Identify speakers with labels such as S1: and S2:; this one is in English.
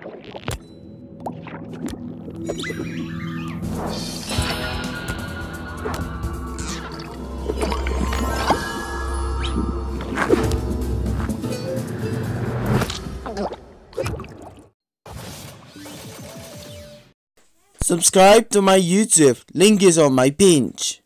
S1: Subscribe to my YouTube, link is on my page.